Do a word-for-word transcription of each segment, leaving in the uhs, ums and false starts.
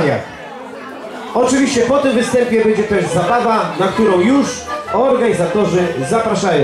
Mariach. Oczywiście po tym występie będzie też zabawa, na którą już organizatorzy zapraszają.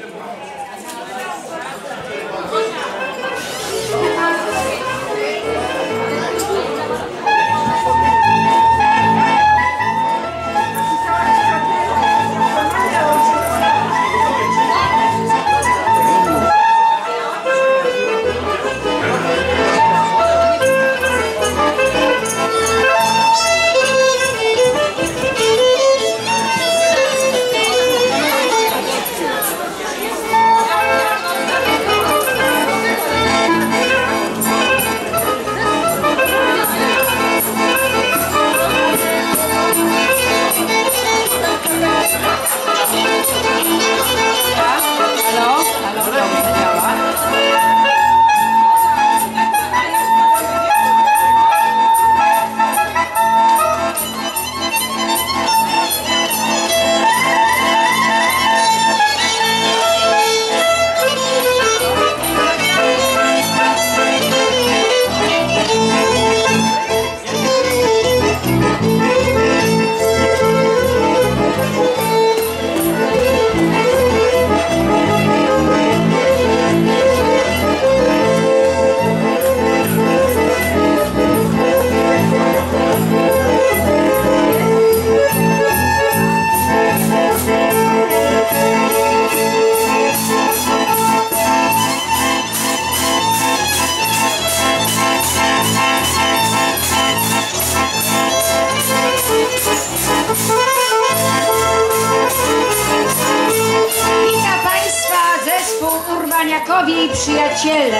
I przyjaciele.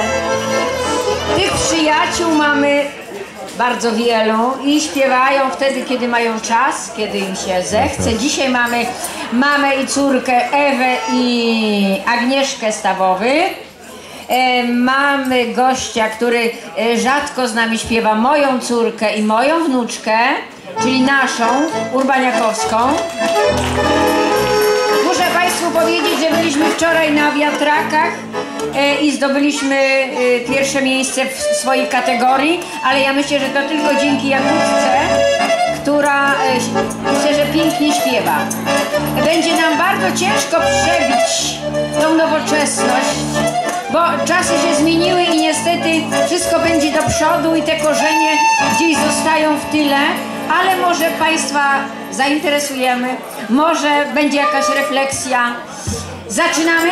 Tych przyjaciół mamy bardzo wielu i śpiewają wtedy, kiedy mają czas, kiedy im się zechce. Dzisiaj mamy mamę i córkę Ewę i Agnieszkę Stawowy. E, mamy gościa, który rzadko z nami śpiewa, moją córkę i moją wnuczkę, czyli naszą, Urbaniakowską. Muszę Państwu powiedzieć, że byliśmy wczoraj na wiatrakach e, i zdobyliśmy e, pierwsze miejsce w swojej kategorii, ale ja myślę, że to tylko dzięki Jakubce, która e, myślę, że pięknie śpiewa. Będzie nam bardzo ciężko przebić tą nowoczesność, bo czasy się zmieniły i niestety wszystko będzie do przodu i te korzenie gdzieś zostają w tyle, ale może Państwa zainteresujemy, może będzie jakaś refleksja. Zaczynamy?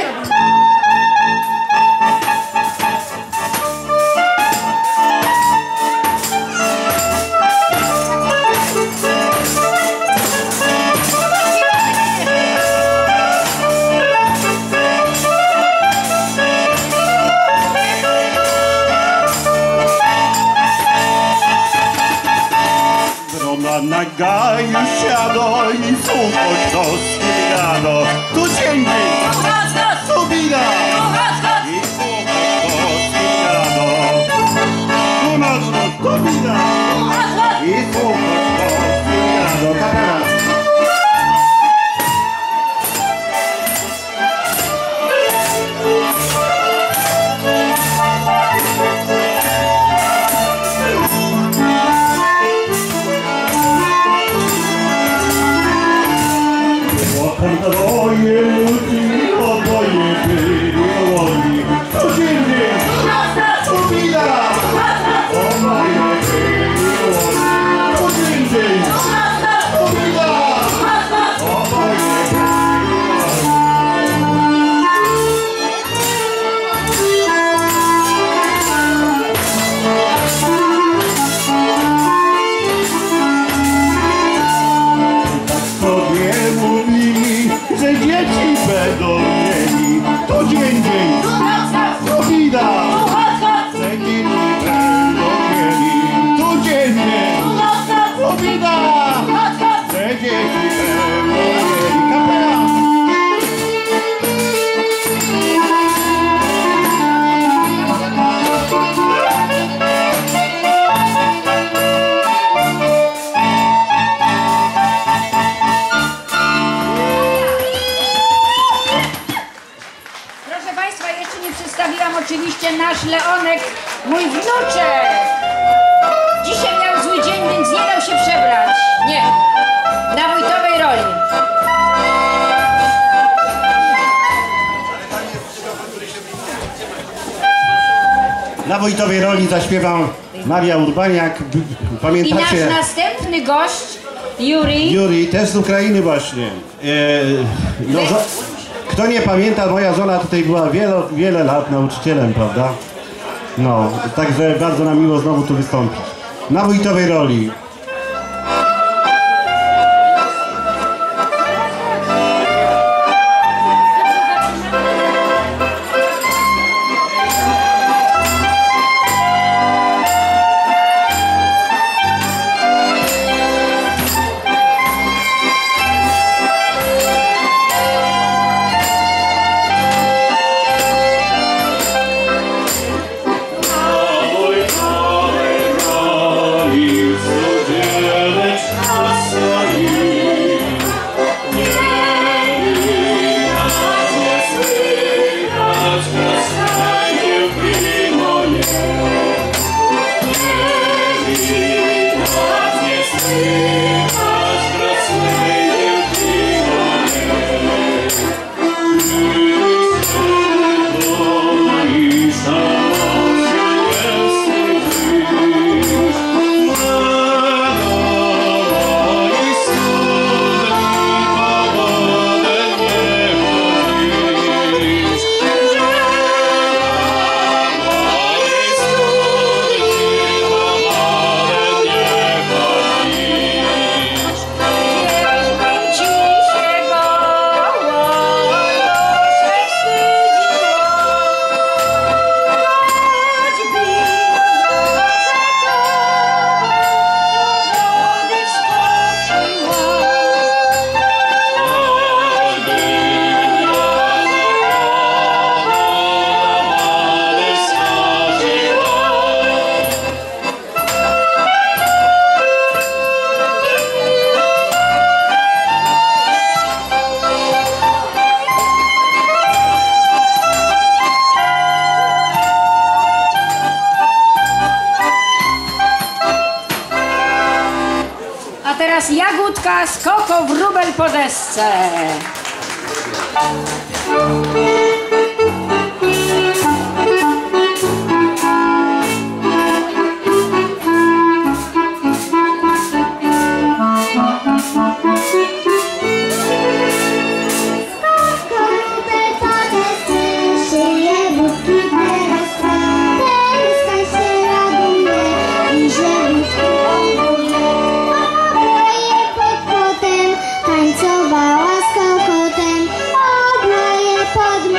Na gaju siado i słuchoć to spiegano. Tu dzień tu bida i słuchoć to spiegano. Tu noc to bida i słuchoć to spiegano. Oboje ludzi, oboje byli wolni. To dziennie, to bida. Oboje byli wolni. To dziennie, to bida. Oboje byli wolni. Tak sobie mówili, że dzieci będą mieli. To dzień, dzień, to bida. Że dzieci będą mieli. To dzień, dzień, to bida. Że dzieci będą mieli. Kapela. Oczywiście nasz Leonek, mój wnuczek. Dzisiaj miał zły dzień, więc nie dał się Wójtowej roli zaśpiewam Maria Urbaniak. B- I Pamiętacie? nasz następny gość, Juri. Juri, też z Ukrainy właśnie. E, no, Wy- za, kto nie pamięta, moja żona tutaj była wiele, wiele lat nauczycielem, prawda? No, także bardzo nam miło znowu tu wystąpić. Na wójtowej roli. A teraz Jagódka z Koko Wróbel po desce. Tańcowała z kokotem, obła je pod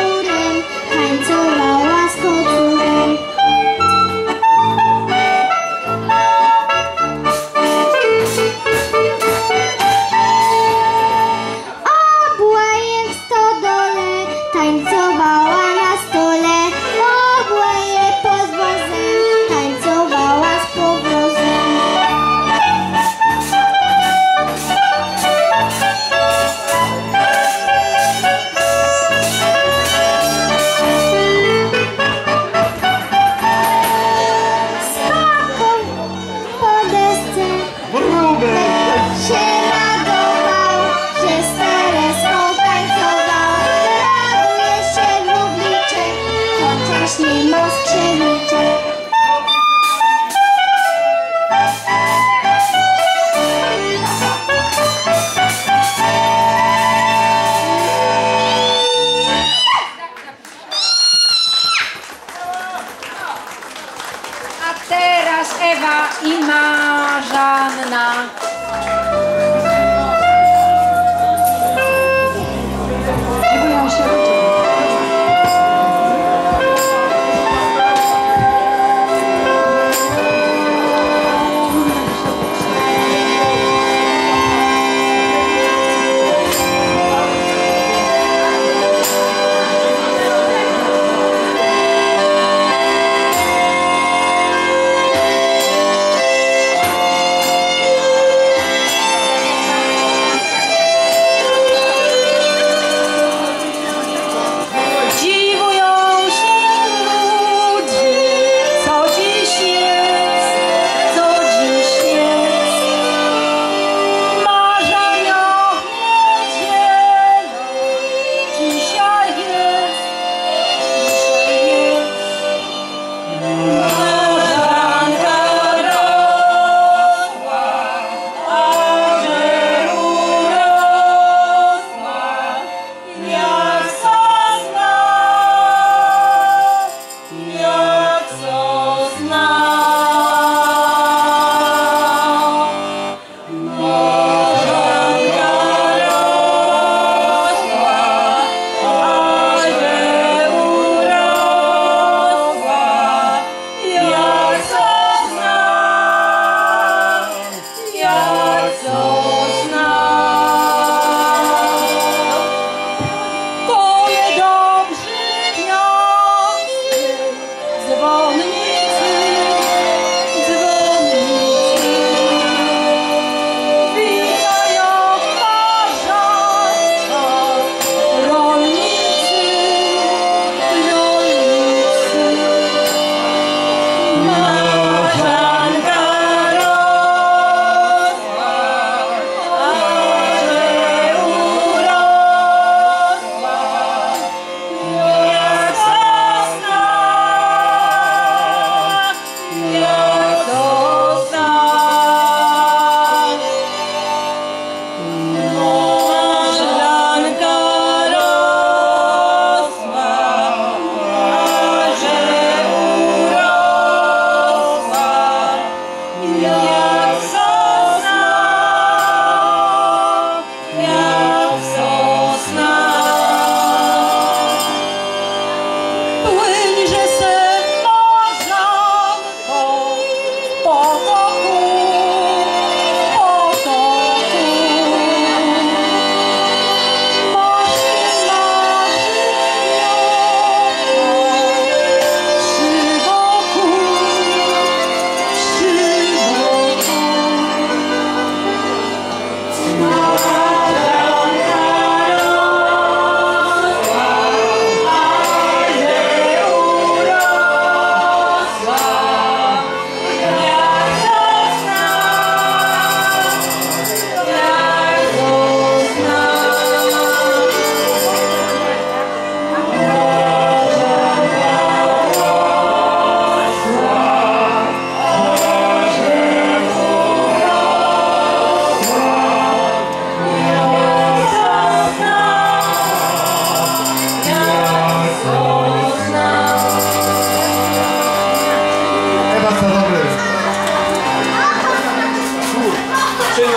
dziewczyny.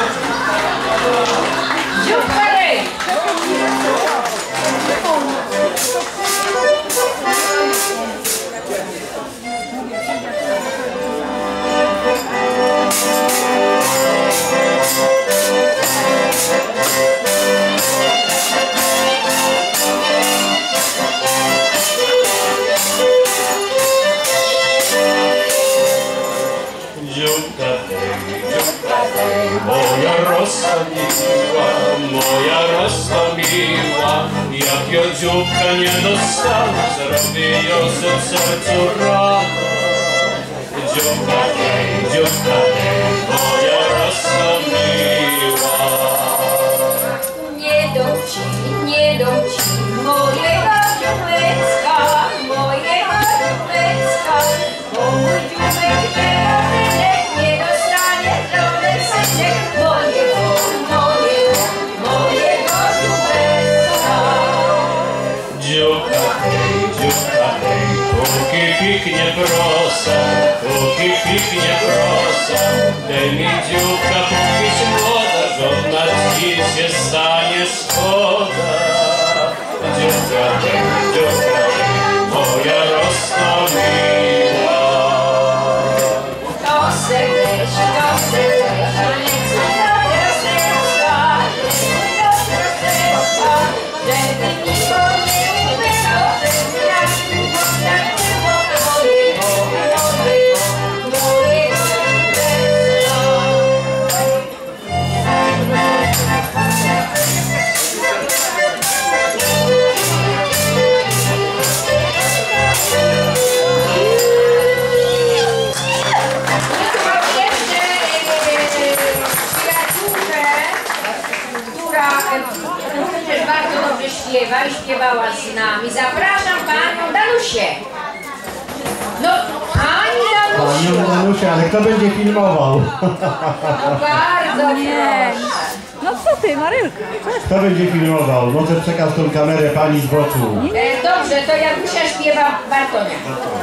Dzióbka rej! Dzióbka hej, dzióbka hej, moja rosa miła, moja rosa miła. Jak ja dzióbka nie dostanę, zrobię ją w sercu rano. Dzióbka hej, dzióbka hej, moja rosa miła. Nie dam ci, nie dam ci mojego dzióbeczka, mojego dzióbeczka, bo mój dzióbek nie rosynek, nie dostanie żaden synek mojego, mojego, mojego dzióbeczka. Dzióbka hej, dzióbka hej, póki piknie prosa, póki piknie prosa. Daj mi dzióbka, pókiś młoda, żona ci się stanie szkoda. Dzióbka hej, dzióbka hej, moja rosa miła. To serdeś, to serdeś, lecę do serca, lecę do serca, żeby miło nie ubyło, żeby nas postawiło mojego, mojego, mojego przecież bardzo dobrze śpiewa i śpiewała z nami. Zapraszam panią Danusię. No, pani Danusiu. Panią Danusia, ale kto będzie filmował? No bardzo nie. No co ty, Marylka? Kto będzie filmował? Może przekaz tą kamerę pani z boku. E, dobrze, to Jagusia śpiewa Bartonia.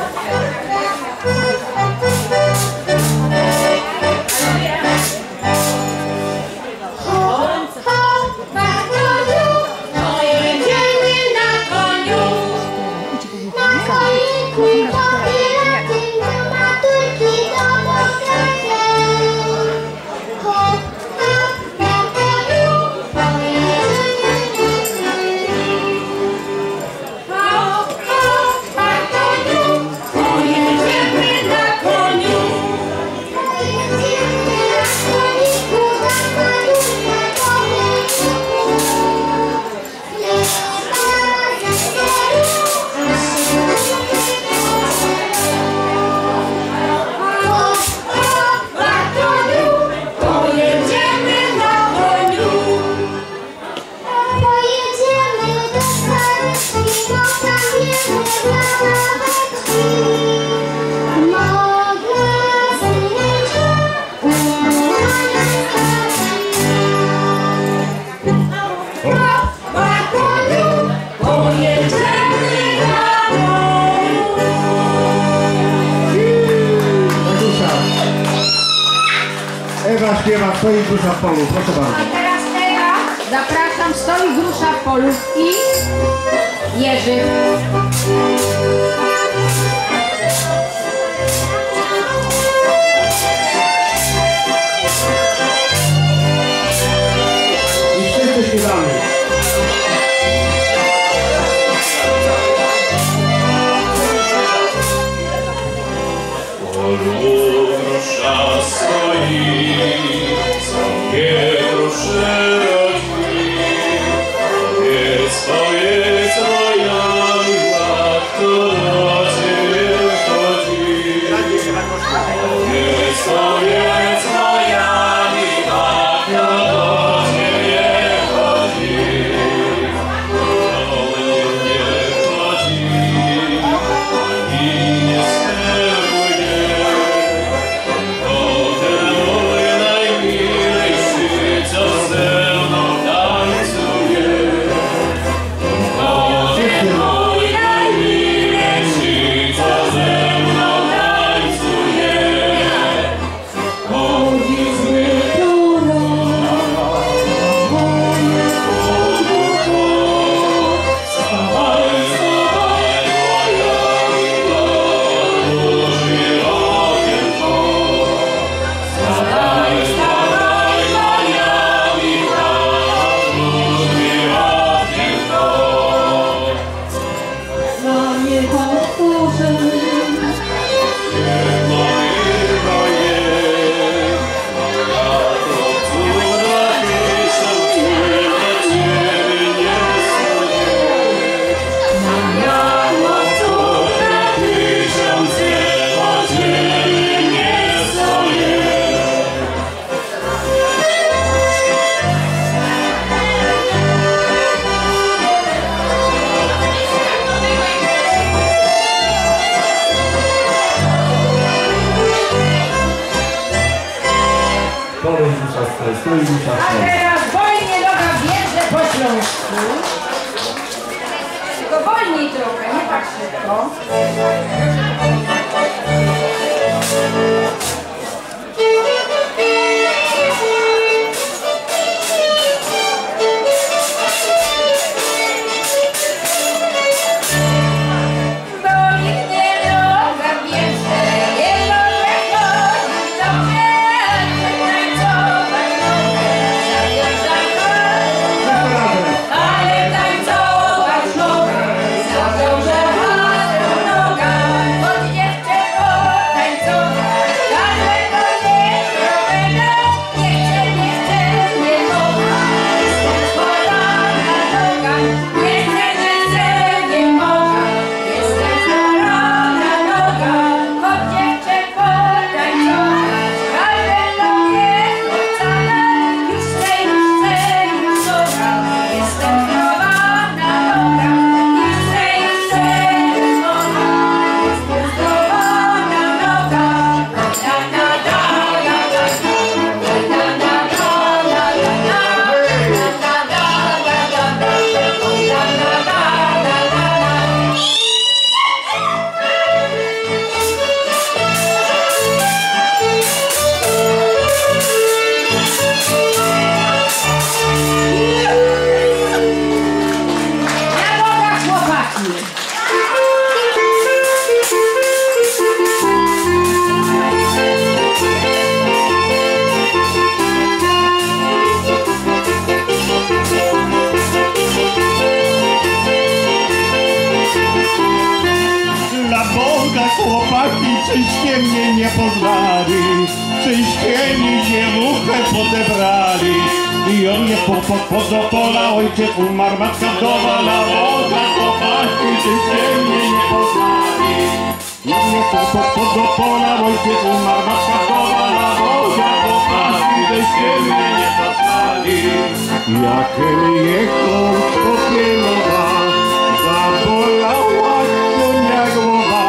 Ewa śpiewa Stoi grusza w polu, proszę bardzo. A teraz Ewa, zapraszam, Stoi grusza w polu i Jerzy. I wszyscy śpiewamy. Polu grusza stoi, sobie grusze rodzi. Powiedz, powiedz moja miła, kto do ciebie stoi mi A teraz wolnie noga bierze po śląsku. Tylko wolniej trochę, nie tak szybko. Chłopaki, czyście mnie nie poznali, czyście mi dziewuchę podebrali. I on mnie po, po, po do pola, ojciec umarł, matka wdowa na woda. Chłopaki, czyście mnie nie poznali. I on mnie po, po, po do pola, ojciec umarł, matka wdowa na woda. Chłopaki, czyście mnie nie poznali. Jak jechał popielowa, zabolała konia głowa.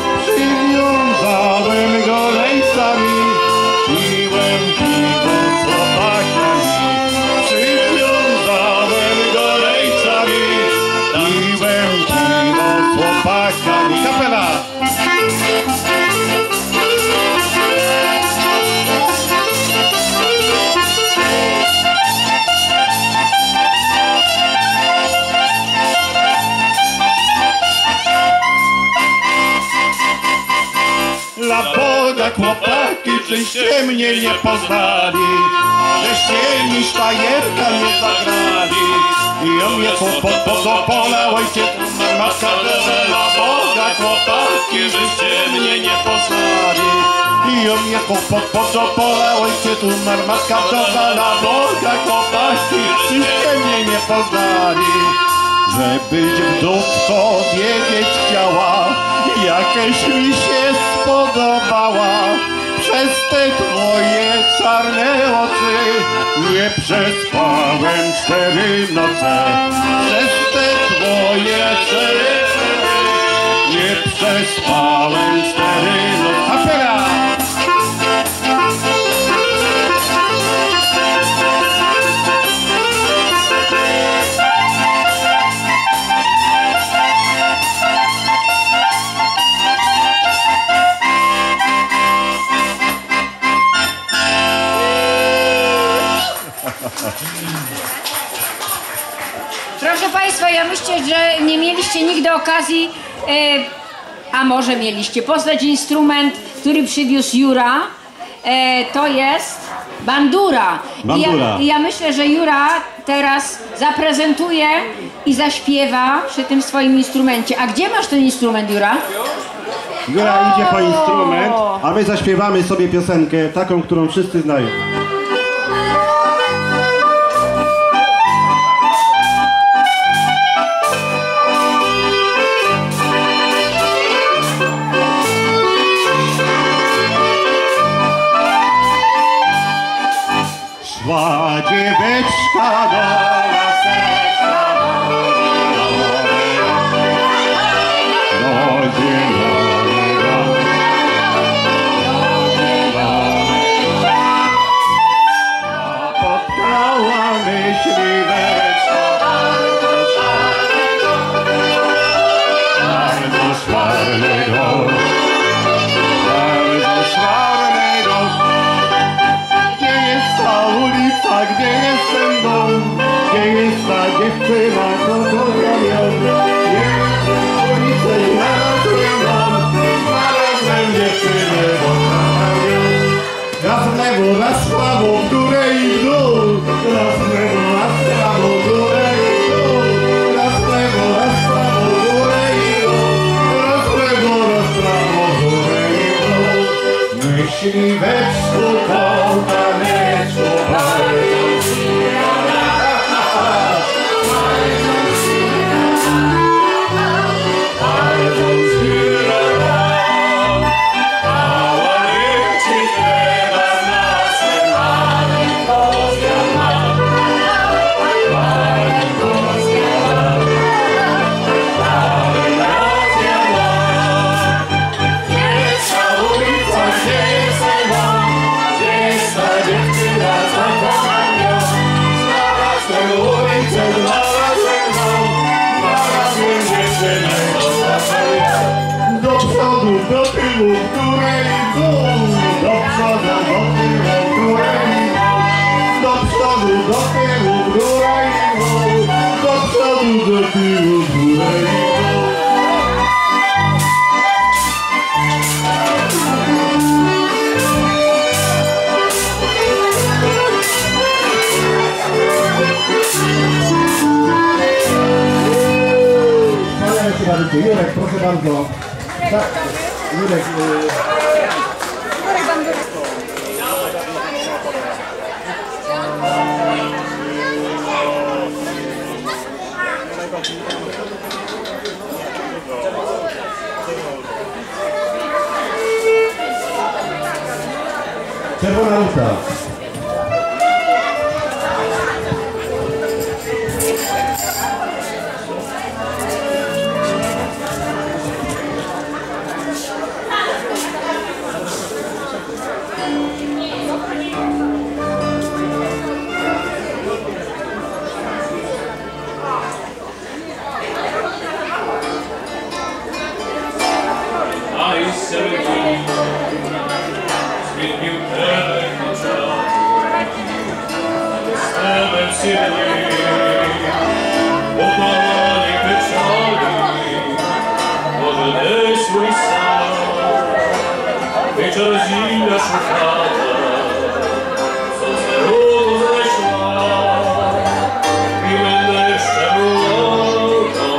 Przywiązałem go lejcami, piłem piwo z chłopakami. Przywiązałem go lejcami, piłem piwo z chłopakami. Kapela! Dla Boga, chłopaki, żeście mnie nie poznali, żeście mi sztajerka nie zagrali. I on mnie po, po, po do pola, ojciec umarł, matka wdowa. Dla Boga, chłopaki, żeście mnie nie poznali. I on mnie po, po, po do pola, ojciec umarł, matka wdowa. Dla Boga, chłopaki, żeście mnie nie poznali. Żebyś wdówko wiedzieć chciała, jakaś mi się spodobała. Przez te twoje czarne oczy nie przespałem cztery noce. Przez te twoje cztery noce nie przespałem cztery noce. Kapela! Proszę Państwa, ja myślę, że nie mieliście nigdy okazji, e, a może mieliście, poznać instrument, który przywiózł Jura. E, to jest bandura. Bandura. I ja, i ja myślę, że Jura teraz zaprezentuje i zaśpiewa przy tym swoim instrumencie. A gdzie masz ten instrument, Jura? Jura idzie po instrument, a my zaśpiewamy sobie piosenkę, taką, którą wszyscy znają. Szła dzieweczka do laseczka, do zielonego, do zielonego. gdzie jest ten dom, gdzie jest ta dziewczyna, co kocham ją. Jest ulicę i znalazłem dom, znalazłem dziewczynę, bo kocham ją. Raz w lewo, raz w prawo, w górę i w dół, raz w lewo, raz w prawo, w górę i w dół, raz w lewo, raz w prawo, w górę i w dół, raz w lewo, raz w prawo, w górę i w dół. Myśliweczku, kołtaneczku, bardzo ci rada, bardzo ci rada, Mała niech ci chleba z masłem, pani Kozja ma, pani Kozja ma, pani Kozja ma. Jest ta ulica, gdzie jest ten dom, gdzie jest ta dziewczyna, co kocham ją. Znalazłem ulicę, znalazłem dom, znalazłem dziewczynę, co kocham ją. do przodu, do tyłu, w górę i w dół, do przodu, do tyłu, w górę i w dół, do przodu, do tyłu, w górę i w dół, do przodu, do tyłu, w górę i w dół. Wspaniale się bawicie. Jurek, proszę bardzo. Tak, Jurek, y Czerwona ruta. A i Sergiej zmienił terek na czas. Stałem Syrii, opalali pieczali, odnesły sam. Wieczór zimna szuflada, co z neru zeszła, miłym deszczem ulota.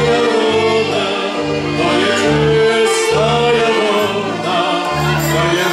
To jest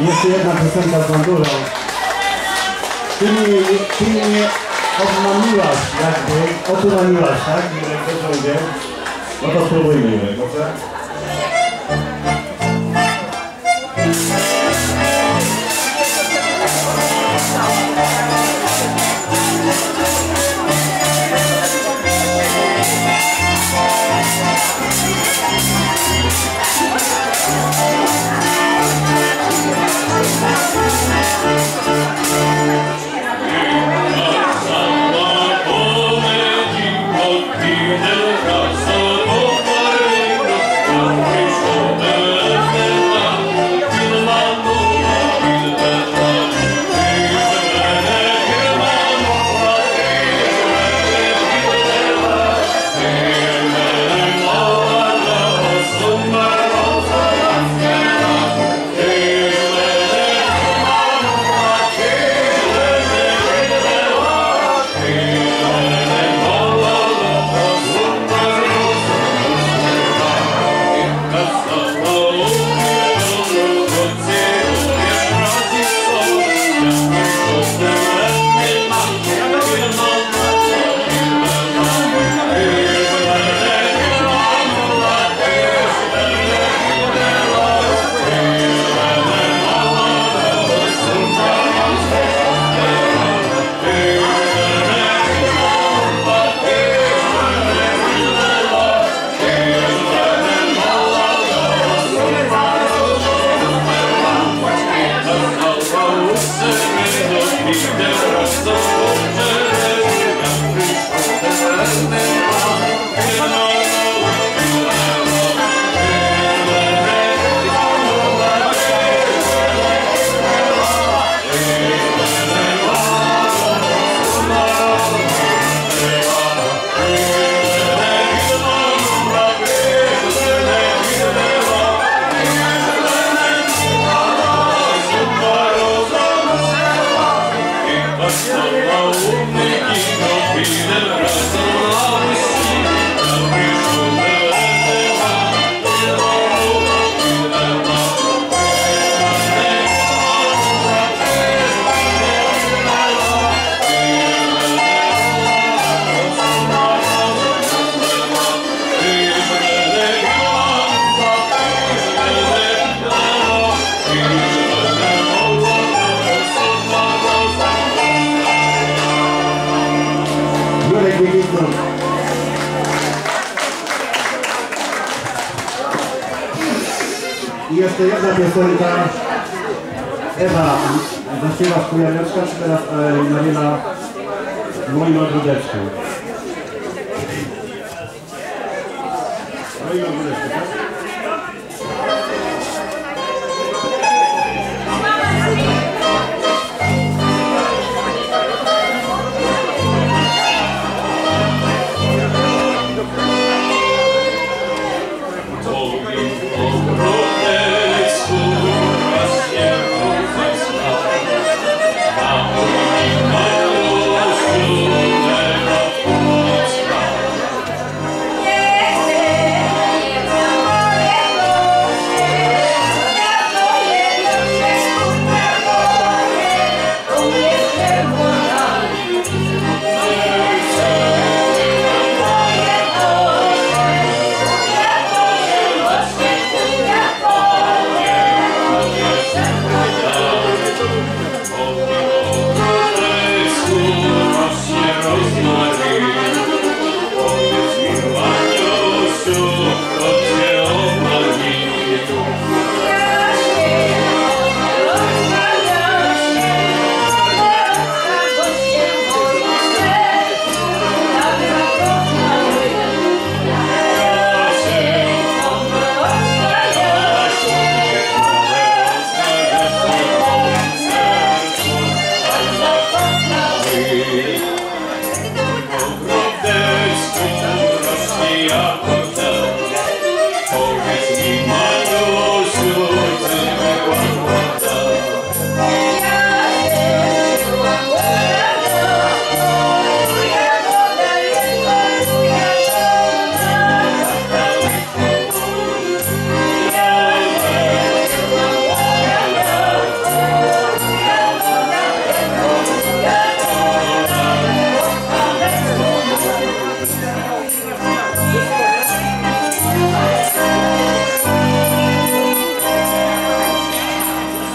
Jeszcze jedna piosenka z bandurą. Ty mnie, ty mnie odmamiłaś, jakby, oturaniłaś, tak? Jak dobrze mówię. No to spróbujmy, dobrze? I jeszcze jedna piosenka. Ewa, zaśpiewasz Kujaneczka, czy teraz e, Mariela moim ogródeczkiem? Moim ogródeczkiem, tak? Nie chcę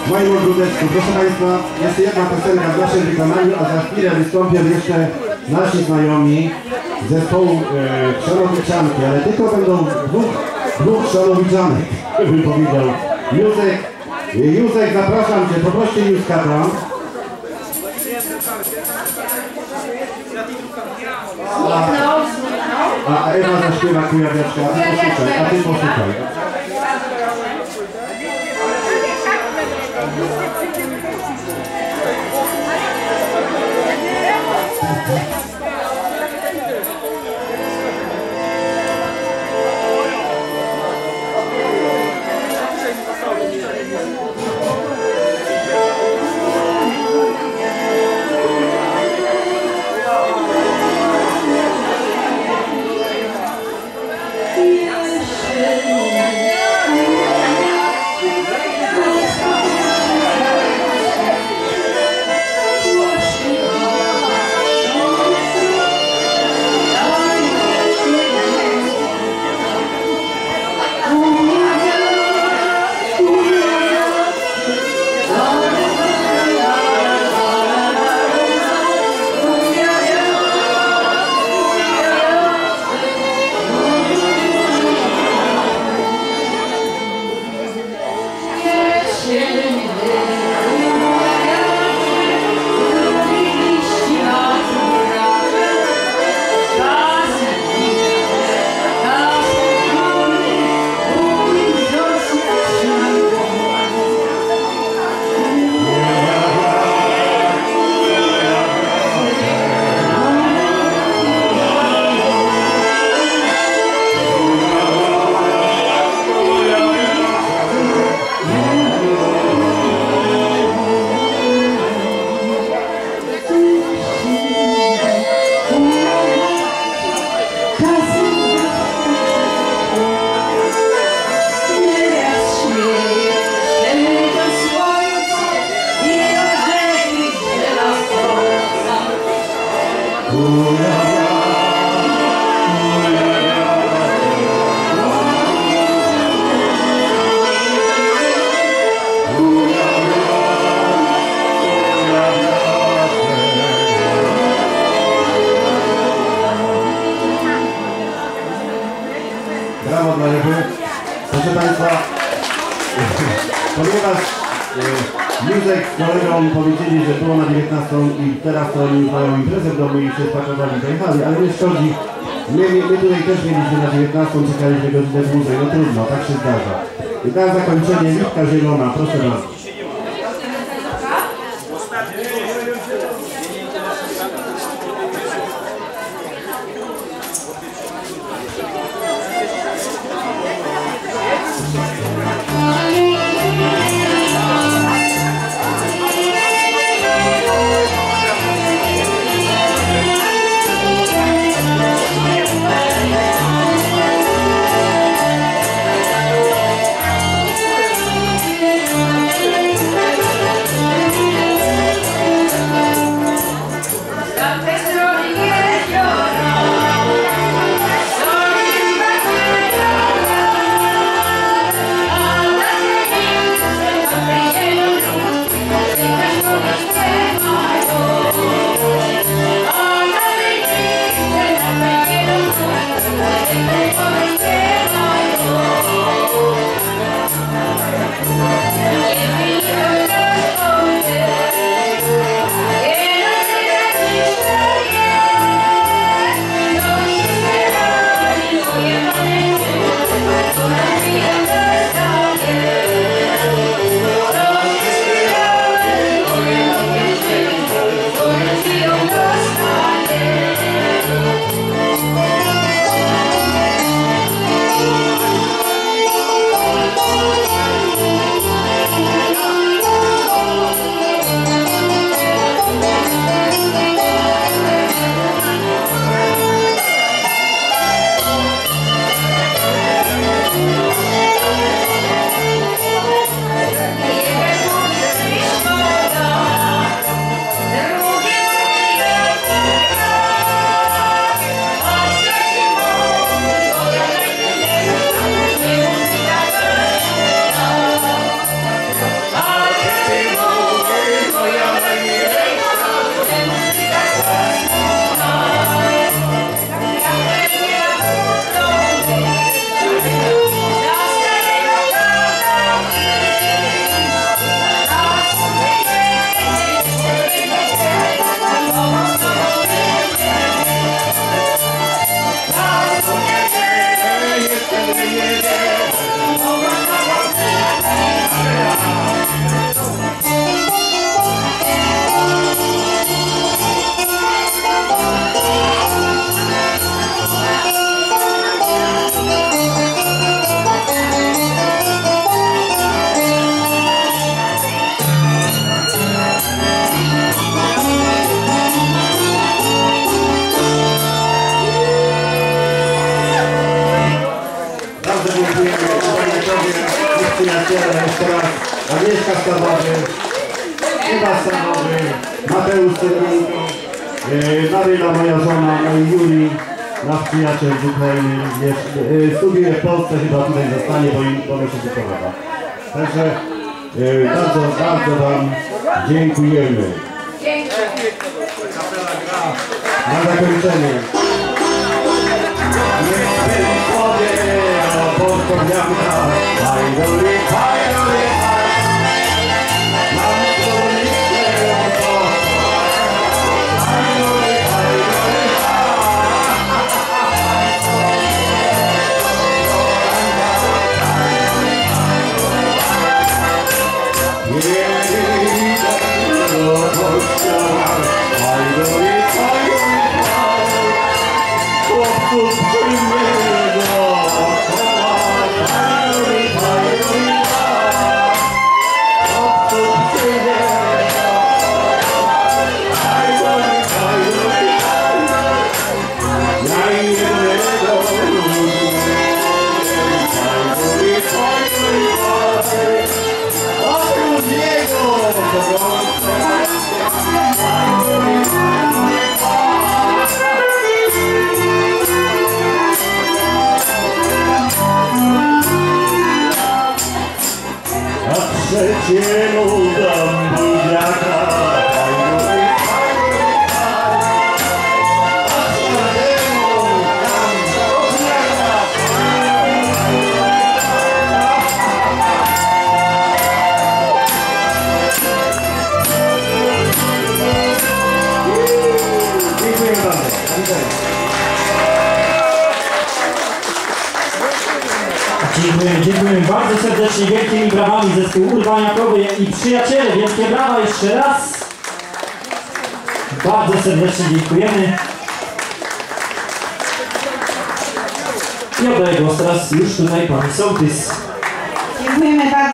w moim ogródeczku. Proszę Państwa, jeszcze jedna piosenka w naszym wykonaniu, a za chwilę wystąpią jeszcze nasi znajomi z zespołu e, Chrzanowiczanki, ale tylko będą dwóch, dwóch Chrzanowiczanek, bym powiedział. Józek, Józek, zapraszam Cię, poproście Józka tam. A, a Ewa zaśpiewa Kujawiaczka, a Ty posłuchaj, a Ty posłuchaj. Brawo dla Ewy. Proszę Państwa, ponieważ e, Józek z kolegą powiedzieli, że było na dziewiętnastą i teraz to oni mają imprezę w domu i się spaczowali, dojechali, ale nie szkodzi. My, my, my tutaj też mieliśmy na dziewiętnastą, czekaliśmy godzinę dłużej, no trudno, tak się zdarza. I na zakończenie Litka Zielona, proszę bardzo. Thank you. Ewa Stanowy, Mateusz Cyrynko, e, Maryla, moja żona, no i Juri, nasz przyjaciel z Ukrainy, wiesz, e, studiuje w Polsce, chyba tutaj zostanie, bo, im, bo mi się to podoba. Także e, bardzo, bardzo Wam dziękujemy. Na zakończenie. Niech będzie sobie, o Polsko gwiazda, fajdory, fajdory, mam to liczne o fajdory, fajdory, nie idę do kościoła, fajdory, fajdory, chłopców przyjmie dookoła, fajdory, fajdory, chłopców przyjmie dookoła, fajdory, fajdory, ja jednego lubię, fajdory, fajdory, oprócz niego gorąco. A trzeciemu dam buziaka, fajdory, fajdory, a czwartemu dam buziaka, dziękuję bardzo. Do widzenia. Dziękujemy, dziękujemy bardzo serdecznie, wielkimi brawami zespół Urbaniakowy i przyjaciele, wielkie brawa jeszcze raz. Bardzo serdecznie dziękujemy. I oddaję głos teraz już tutaj pani sołtys. Dziękujemy bardzo.